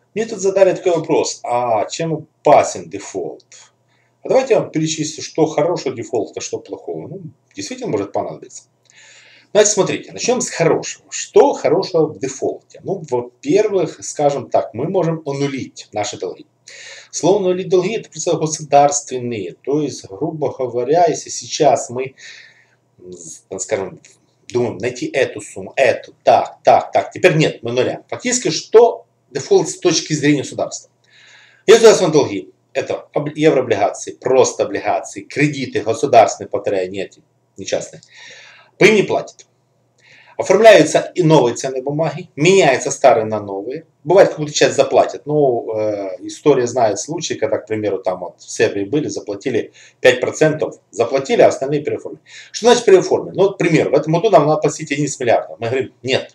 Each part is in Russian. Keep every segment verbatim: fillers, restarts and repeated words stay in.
Мне тут задали такой вопрос, а чем опасен дефолт? А давайте я вам перечислю, что хорошего дефолта, что плохого. Ну, действительно может понадобиться. Значит, смотрите, начнем с хорошего. Что хорошего в дефолте? Ну, во-первых, скажем так, мы можем аннулить наши долги. Слово аннулить долги — это просто государственные. То есть, грубо говоря, если сейчас мы, скажем, думаем найти эту сумму, эту, так, так, так, теперь нет, мы нуля. Фактически, что дефолт с точки зрения государства? Есть государственные долги. Это еврооблигации, просто облигации, кредиты государственные, повторяю, не эти, не частные. По им не платят. Оформляются и новые ценные бумаги, меняются старые на новые. Бывает, какую-то часть заплатят. Ну, э, история знает случаи, когда, к примеру, там вот в Сербии были, заплатили пять процентов, заплатили, а остальные переоформили. Что значит переоформили? Ну, вот, к примеру, в этом году нам надо платить одиннадцать миллиардов. Мы говорим, нет.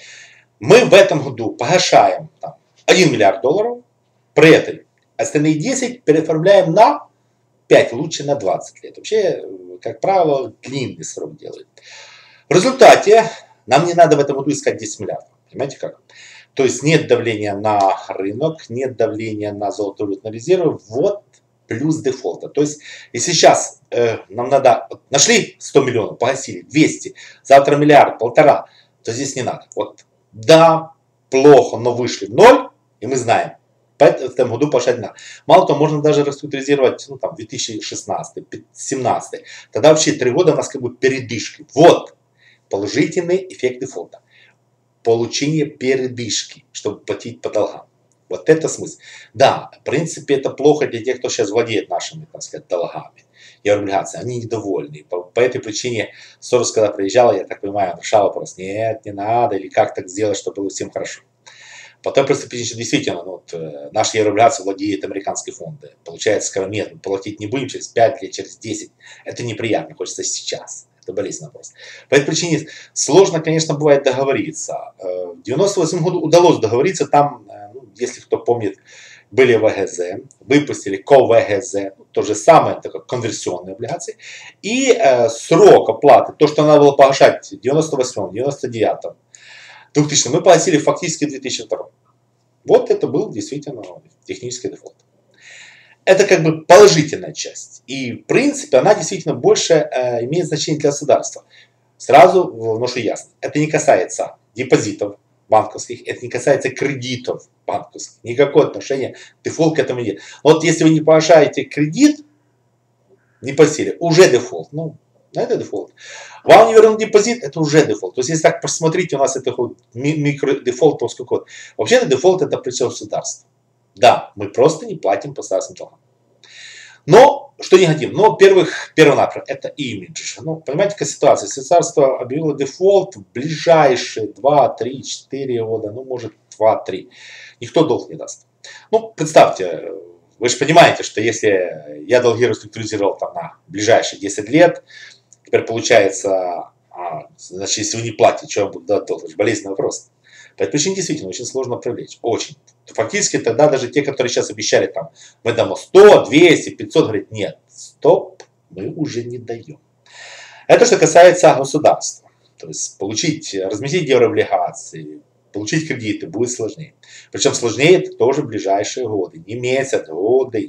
Мы в этом году погашаем там, один миллиард долларов, при этом остальные десять переоформляем на пять, лучше на двадцать лет. Вообще, как правило, длинный срок делают. В результате нам не надо в этом году искать десять миллиардов. Понимаете как? То есть нет давления на рынок, нет давления на золотовалютные резервы. Вот плюс дефолта. То есть, если сейчас э, нам надо, нашли сто миллионов, погасили, двести, завтра миллиард, полтора, то здесь не надо. Вот да, плохо, но вышли в ноль, и мы знаем, в этом году пошать надо. Мало того, можно даже реструктуризировать, ну, там, две тысячи шестнадцатый, две тысячи семнадцатый. Тогда вообще три года у нас как бы передышки. Вот положительный эффект дефолта. Получение передышки, чтобы платить по долгам. Вот это смысл. Да, в принципе, это плохо для тех, кто сейчас владеет нашими, так сказать, долгами и облигациями. Они недовольны. По, по этой причине Сорос, когда приезжал, я так понимаю, решал вопрос, нет, не надо, или как так сделать, чтобы было всем хорошо. По той простой причине, что действительно, ну, вот, э, наши еврооблигации владеют американские фонды. Получается, скажем, нет, мы платить не будем через пять лет, через десять. Это неприятно, хочется сейчас. Это болезненный вопрос. По этой причине сложно, конечно, бывает договориться. В девяносто восьмом году удалось договориться. Там, ну, если кто помнит, были ВГЗ, выпустили КОВГЗ, то же самое, такое конверсионные облигации. И э, срок оплаты, то, что надо было погашать в девяносто восьмом, девяносто девятом, двухтысячном, мы погасили фактически в две тысячи втором. Вот это был действительно технический дефолт. Это как бы положительная часть. И в принципе она действительно больше э, имеет значение для государства. Сразу вношу ясно. Это не касается депозитов банковских, это не касается кредитов банковских. Никакого отношения дефолт к этому нет. Вот если вы не погашаете кредит, не погасили, уже дефолт. Ну, это дефолт. Вам не вернут депозит, это уже дефолт. То есть если так посмотрите, у нас это микродефолт, то сколько вот. Вообще-то дефолт это причем государство. Да, мы просто не платим по государственным долгам. Но, что не хотим? Ну, во-первых, первонаперво, это имидж. Ну, понимаете, какая ситуация? Если государство объявило дефолт в ближайшие два, три, четыре года, ну, может, два-три, никто долг не даст. Ну, представьте, вы же понимаете, что если я долги реструктуризировал там на ближайшие десять лет, теперь получается, а, значит, если вы не платите, что я буду дать долг? Это же болезненный вопрос. По этой причине действительно очень сложно привлечь. Очень. Фактически тогда даже те, которые сейчас обещали, там, мы даем сто, двести, пятьсот, говорят, нет, стоп, мы уже не даем. Это что касается государства. То есть получить, разместить еврооблигации, получить кредиты будет сложнее. Причем сложнее это тоже в ближайшие годы, не месяц, годы.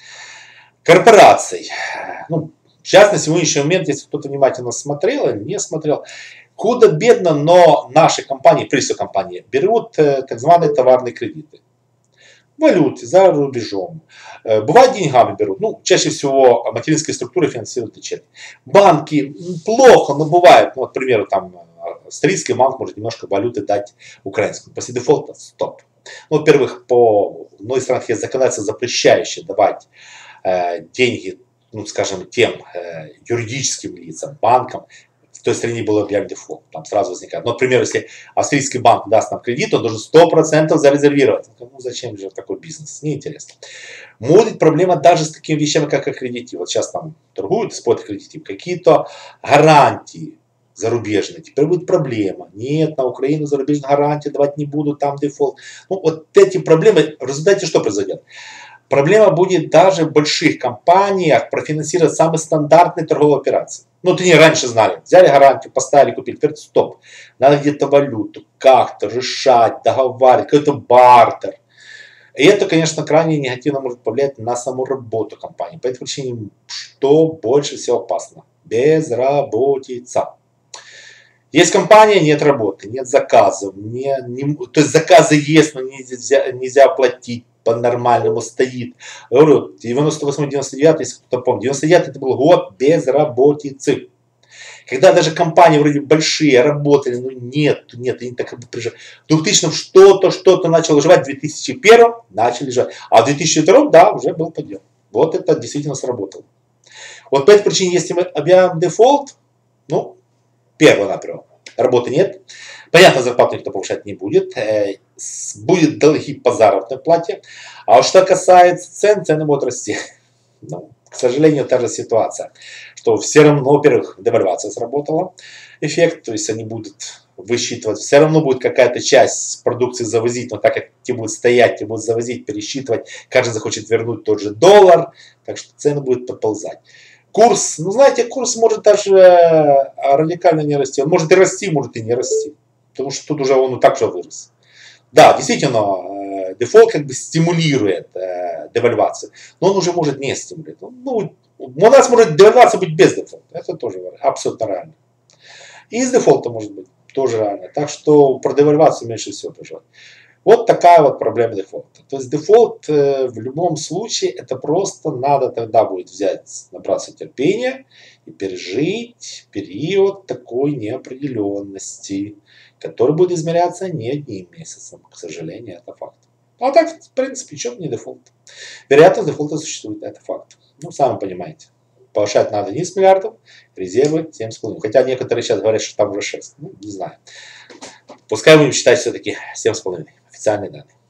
Корпораций. Ну, сейчас на сегодняшний момент, если кто-то внимательно смотрел или не смотрел, худо-бедно, но наши компании, прежде всего компании, берут э, так званые товарные кредиты. Валюты, за рубежом. Э, бывает деньгами берут. Ну, чаще всего материнские структуры финансируют дочерние. Банки плохо, но бывает. Ну, вот, к примеру, там австрийский банк может немножко валюты дать украинскому. После дефолта стоп. Ну, во-первых, по многих странах есть законодательство, запрещающее давать э, деньги, ну, скажем, тем э, юридическим лицам, банкам. В той стране было объявлен дефолт, там сразу возникает. Но, например, если австрийский банк даст нам кредит, он должен сто процентов зарезервировать. Ну, зачем же такой бизнес? Неинтересно. Может проблема даже с такими вещами, как аккредитив. Вот сейчас там торгуют, спорят аккредитив. Какие-то гарантии зарубежные. Теперь будет проблема. Нет, на Украину зарубежные гарантии давать не будут, там дефолт. Ну, вот эти проблемы, в результате что произойдет? Проблема будет даже в больших компаниях профинансировать самые стандартные торговые операции. Ну, ты не раньше знали. Взяли гарантию, поставили, купили. Теперь стоп. Надо где-то валюту как-то решать, договаривать, какой-то бартер. И это, конечно, крайне негативно может повлиять на саму работу компании. По этой причине, что больше всего опасно? Безработица. Есть компания, нет работы, нет заказов. Не, не, то есть заказы есть, но нельзя, нельзя оплатить по-нормальному, стоит. Я говорю, девяносто восьмой девяносто девятый, если кто-то помнит, девяносто девятый это был год безработицы. Когда даже компании вроде большие работали, ну нет, нет, они так как бы прижали. В двухтысячном что-то, что-то начало жевать, в две тысячи первом начали жевать. А в две тысячи втором, да, уже был подъем. Вот это действительно сработало. Вот по этой причине, если мы объявим дефолт, ну, первое-наперво, работы нет. Понятно, зарплату никто повышать не будет. Будет долги по заработной плате. А вот что касается цен, цены будут расти. Ну, к сожалению, та же ситуация, что все равно, во-первых, девальвация сработала, эффект, то есть они будут высчитывать, все равно будет какая-то часть продукции завозить, но так как те будут стоять, те будут завозить, пересчитывать, каждый захочет вернуть тот же доллар, так что цены будут подползать. Курс, ну знаете, курс может даже радикально не расти, он может и расти, может и не расти, потому что тут уже он и так же вырос. Да, действительно, дефолт как бы стимулирует э, девальвацию, но он уже может не стимулировать. Ну, у нас может девальвация быть без дефолта, это тоже абсолютно реально. И с дефолтом может быть тоже реально. Так что про девальвацию меньше всего переживать. Вот такая вот проблема дефолта. То есть дефолт э, в любом случае это просто надо тогда будет взять, набраться терпения и пережить период такой неопределенности, который будет измеряться не одним месяцем. К сожалению, это факт. А так, в принципе, что-то не дефолт. Вероятность дефолта существует, это факт. Ну, сами понимаете. Повышать надо одиннадцать миллиардов, резервы семь с половиной. Хотя некоторые сейчас говорят, что там уже шесть. Ну, не знаю. Пускай будем считать все-таки семь с половиной. Официальные данные.